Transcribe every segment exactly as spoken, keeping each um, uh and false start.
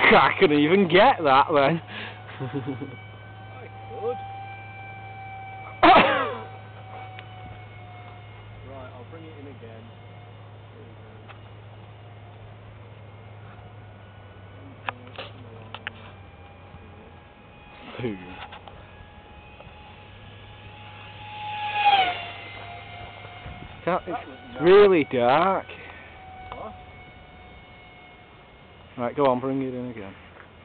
I couldn't even get that then. I could. Right, I'll bring it in again. It's really dark. What? Right, go on, bring it in again.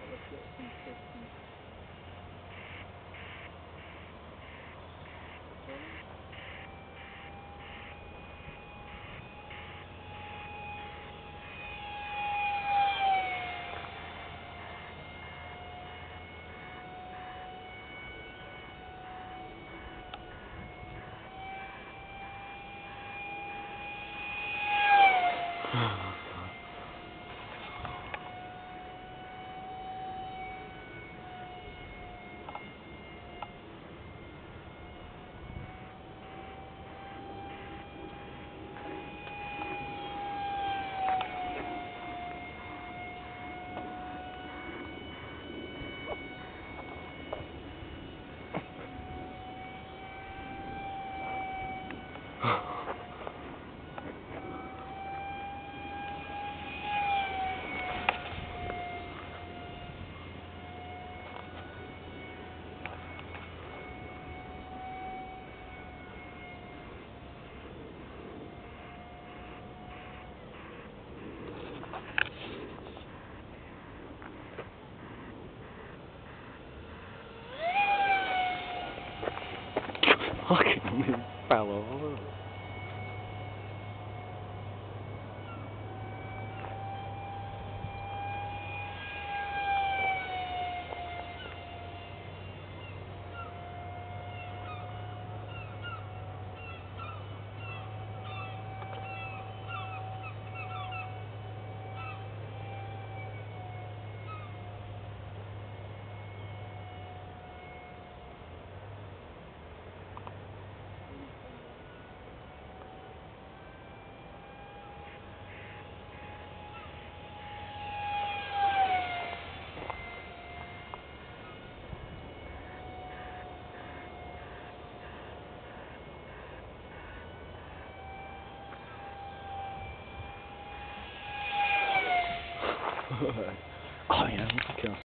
Fucking it fell over. Oh yeah, I can